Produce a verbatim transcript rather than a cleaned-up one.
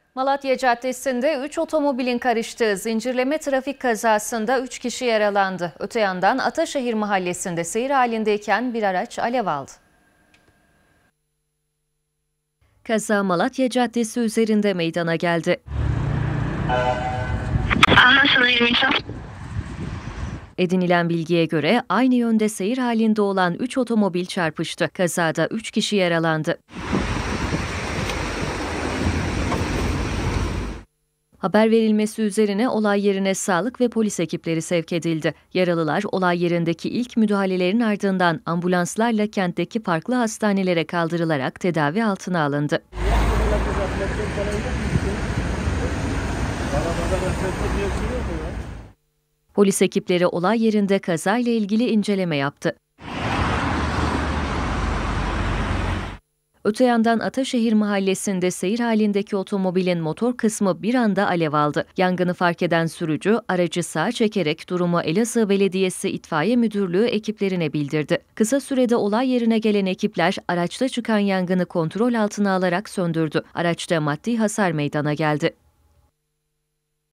Malatya Caddesi'nde üç otomobilin karıştığı zincirleme trafik kazasında üç kişi yaralandı. Öte yandan Ataşehir Mahallesi'nde seyir halindeyken bir araç alev aldı. Kaza Malatya Caddesi üzerinde meydana geldi. Anlaşılıyor. Edinilen bilgiye göre aynı yönde seyir halinde olan üç otomobil çarpıştı. Kazada üç kişi yaralandı. Haber verilmesi üzerine olay yerine sağlık ve polis ekipleri sevk edildi. Yaralılar olay yerindeki ilk müdahalelerin ardından ambulanslarla kentteki farklı hastanelere kaldırılarak tedavi altına alındı. Polis ekipleri olay yerinde kazayla ilgili inceleme yaptı. Öte yandan Ataşehir Mahallesi'nde seyir halindeki otomobilin motor kısmı bir anda alev aldı. Yangını fark eden sürücü aracı sağa çekerek durumu Elazığ Belediyesi İtfaiye Müdürlüğü ekiplerine bildirdi. Kısa sürede olay yerine gelen ekipler araçta çıkan yangını kontrol altına alarak söndürdü. Araçta maddi hasar meydana geldi.